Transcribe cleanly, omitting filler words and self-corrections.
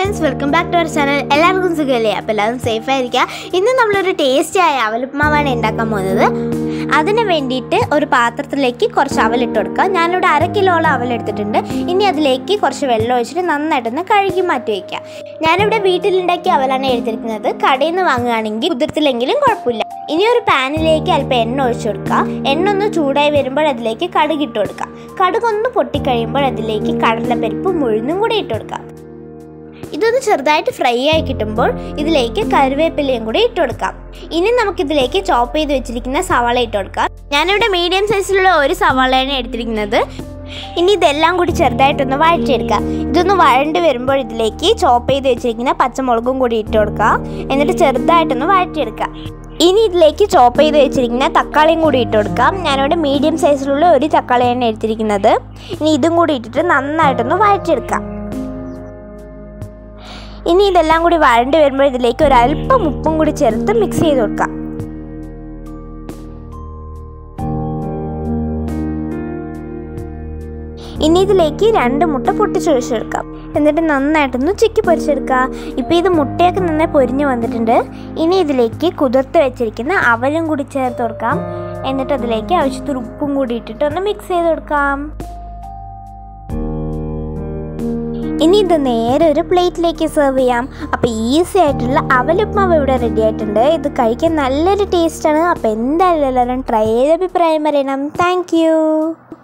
friends, welcome back to our channel. എല്ലാവർക്കും സുഖമല്ലേ? അപ്പോൾ എല്ലാവരും സേഫ് ആയിരിക്കുക. ഇന്ന് നമ്മളൊരു ടേസ്റ്റിയായ അവലുപ്മാവാണ് ഉണ്ടാക്കാൻ പോകുന്നത്. അതിന് വേണ്ടിയിട്ട് ഒരു പാത്രത്തിലേക്ക് കുറച്ച് അവലിട്ട് കൊടുക്കുക. ഞാനിവിടെ 1/2 കിലോളം അവലെടുത്തിട്ടുണ്ട്. ഇനി അതിലേക്ക് കുറച്ച് വെള്ളം ഒഴിച്ചിട്ട് നന്നായിട്ടൊന്ന് കഴുകി മാറ്റി വയ്ക്കുക. ഞാനിവിടെ വീട്ടിലുണ്ടാക്കിയ അവലാണ് എടുത്തിരിക്കുന്നത്. കടയിൽ നിന്ന് വാങ്ങുകയാണെങ്കിൽ കുതിർത്തില്ലെങ്കിലും കുഴപ്പമില്ല. ഇനി ഒരു പാനിലേക്ക് അല്പം എണ്ണ ഒഴിച്ചു കൊടുക്കുക. എണ്ണ ഒന്ന് ചൂടായി വരുമ്പോൾ അതിലേക്ക് കടുക് ഇട്ട് കൊടുക്കുക. കടുകൊന്ന് പൊട്ടിക്കഴിയുമ്പോൾ അതിലേക്ക് കടലപ്പരിപ്പും ഉഴുന്നും കൂടി ഇട്ട് കൊടുക്കുക. ഇതൊന്ന് ചെറുതായിട്ട് ഫ്രൈ ആയി കിട്ടുമ്പോൾ ഇതിലേക്ക് കറിവേപ്പിലയും കൂടി ഇട്ട് കൊടുക്കാം. ഇനി നമുക്കിതിലേക്ക് ചോപ്പ് ചെയ്ത് വെച്ചിരിക്കുന്ന സവാള ഇട്ട് കൊടുക്കാം. ഞാനിവിടെ മീഡിയം സൈസിലുള്ള ഒരു സവാളയാണ് എടുത്തിരിക്കുന്നത്. ഇനി ഇതെല്ലാം കൂടി ചെറുതായിട്ടൊന്ന് വഴറ്റിയെടുക്കുക. ഇതൊന്ന് വഴണ്ട് വരുമ്പോൾ ഇതിലേക്ക് ചോപ്പ് ചെയ്ത് വെച്ചിരിക്കുന്ന പച്ചമുളകും കൂടി ഇട്ട് കൊടുക്കുക. എന്നിട്ട് ചെറുതായിട്ടൊന്ന് വഴറ്റിയെടുക്കുക. ഇനി ഇതിലേക്ക് ചോപ്പ് ചെയ്ത് വെച്ചിരിക്കുന്ന തക്കാളിയും കൂടി ഇട്ട് കൊടുക്കാം. ഞാനിവിടെ മീഡിയം സൈസിലുള്ള ഒരു തക്കാളിയാണ് എടുത്തിരിക്കുന്നത്. ഇനി ഇതും കൂടി ഇട്ടിട്ട് നന്നായിട്ടൊന്ന് വഴറ്റിയെടുക്കാം. ഇനി ഇതെല്ലാം കൂടി വഴണ്ട് വരുമ്പോൾ ഇതിലേക്ക് ഒരല്പം ഉപ്പും കൂടി ചേർത്ത് മിക്സ് ചെയ്ത് കൊടുക്കാം. ഇനി ഇതിലേക്ക് 2 മുട്ട പൊട്ടിച്ചൊഴിച്ചെടുക്കാം. എന്നിട്ട് നന്നായിട്ടൊന്ന് ചിക്കി പൊരിച്ചെടുക്കുക. ഇപ്പോൾ ഇത് മുട്ടയൊക്കെ നന്നായി പൊരിഞ്ഞ് വന്നിട്ടുണ്ട്. ഇനി ഇതിലേക്ക് കുതിർത്ത് വെച്ചിരിക്കുന്ന അവലും കൂടി ചേർത്ത് കൊടുക്കാം. എന്നിട്ട് അതിലേക്ക് ആവശ്യത്തിന് ഉപ്പും കൂടി ഇട്ടിട്ട് ഒന്ന് മിക്സ് ചെയ്ത് കൊടുക്കാം. ഇനി ഇത് നേരെ ഒരു പ്ലേറ്റിലേക്ക് സെർവ് ചെയ്യാം. അപ്പോൾ ഈസി ആയിട്ടുള്ള അവലുപ്മാവ് ഇവിടെ റെഡി ആയിട്ടുണ്ട്. ഇത് കഴിക്കാൻ നല്ലൊരു ടേസ്റ്റാണ്. അപ്പോൾ എന്തായാലും എല്ലാവരും ട്രൈ ചെയ്ത് അഭിപ്രായം പറയണം. താങ്ക്